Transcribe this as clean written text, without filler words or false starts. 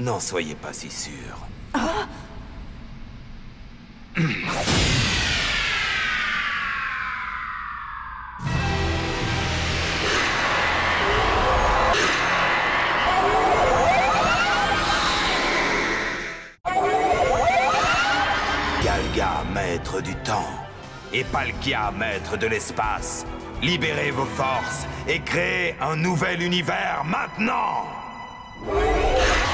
N'en soyez pas si sûr. Galga, maître du temps, et Palkia, maître de l'espace. Libérez vos forces et créez un nouvel univers maintenant!